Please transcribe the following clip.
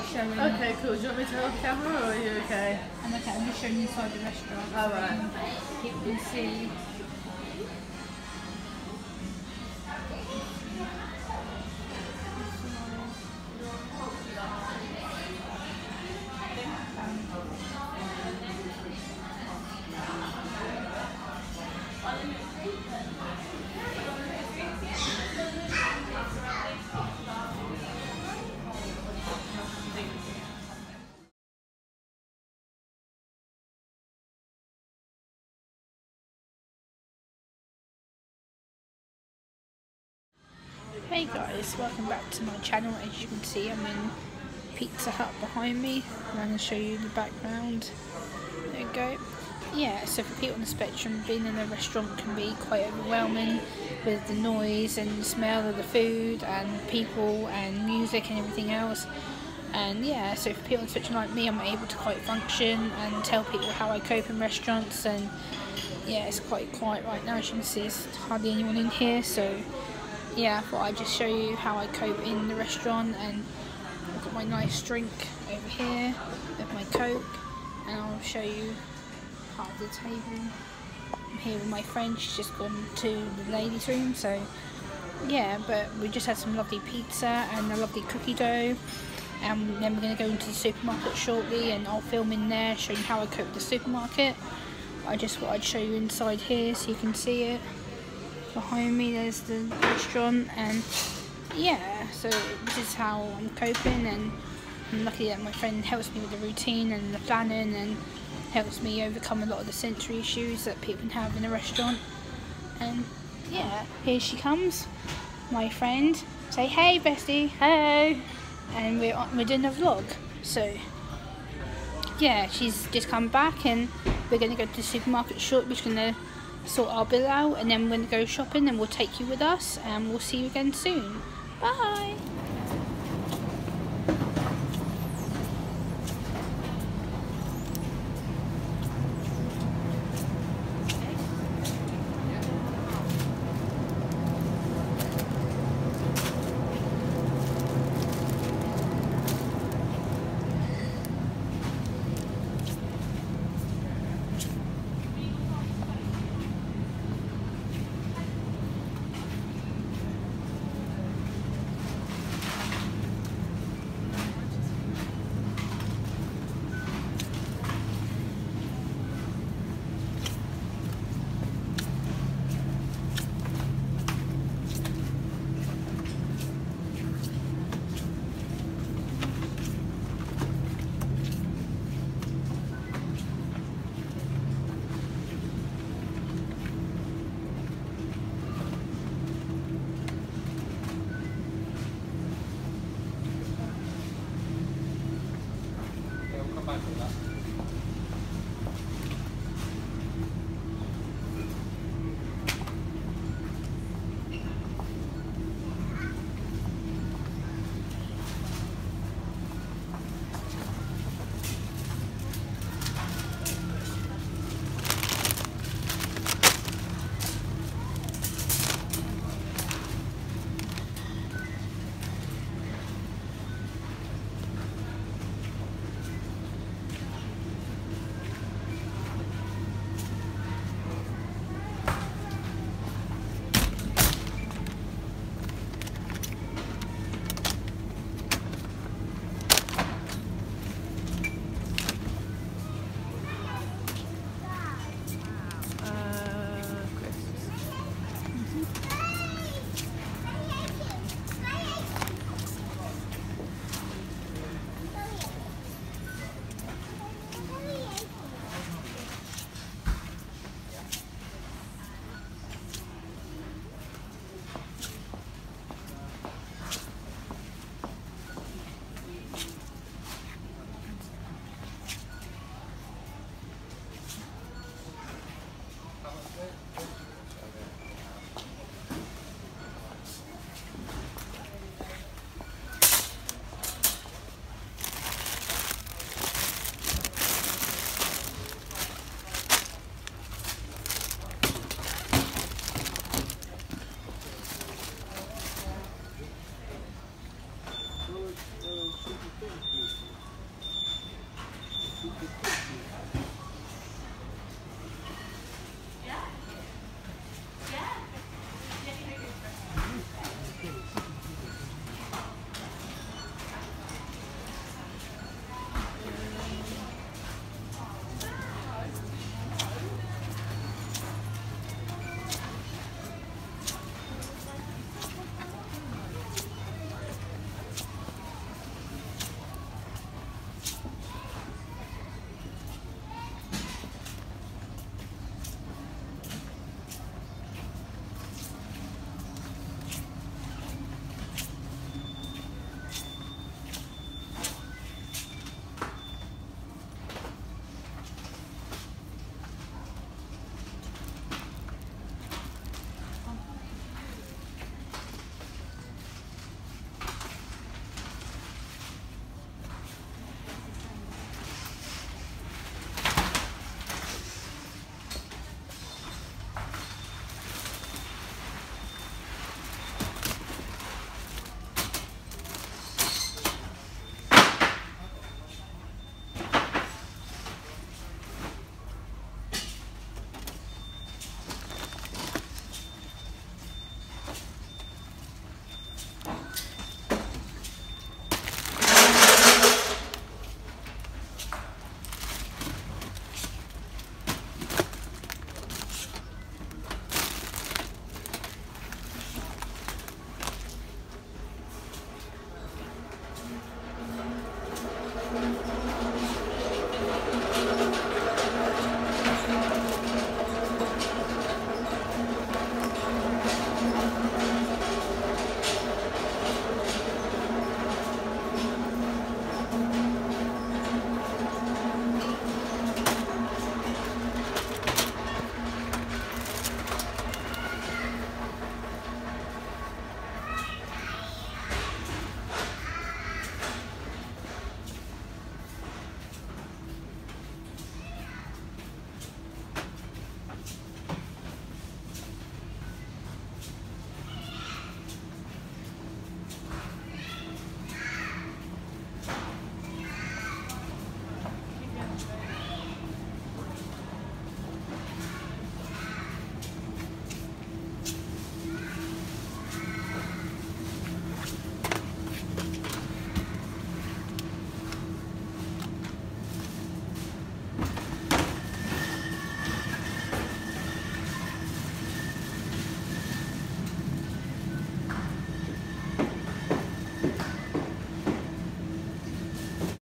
showing. Okay, cool. Do you want me to hold the camera or are you okay? I'm okay, I'm just showing you inside the restaurant. Alright. People can see. Hey guys, welcome back to my channel. As you can see, I'm in Pizza Hut behind me. I'm going to show you the background. There we go. Yeah, so for people on the spectrum, being in a restaurant can be quite overwhelming with the noise and the smell of the food and people and music and everything else. And yeah, so for people on the spectrum like me, I'm able to quite function and tell people how I cope in restaurants. And yeah, it's quite quiet right now. As you can see, there's hardly anyone in here, so yeah, I thought I'd just show you how I cope in the restaurant. And I've got my nice drink over here with my Coke, and I'll show you part of the table. I'm here with my friend, she's just gone to the ladies' room, so yeah, but we just had some lovely pizza and a lovely cookie dough, and then we're going to go into the supermarket shortly and I'll film in there showing how I cope with the supermarket. I just thought I'd show you inside here so you can see it. Behind me there's the restaurant, and yeah, so this is how I'm coping, and I'm lucky that my friend helps me with the routine and the planning and helps me overcome a lot of the sensory issues that people can have in a restaurant. And yeah, here she comes, my friend. Say hey bestie. Hey. And we're doing a vlog, so yeah, she's just come back and we're going to go to the supermarket shortly. We're just going to sort our bill out and then we're going to go shopping, and we'll take you with us and we'll see you again soon. Bye! super thank you. Super thank you.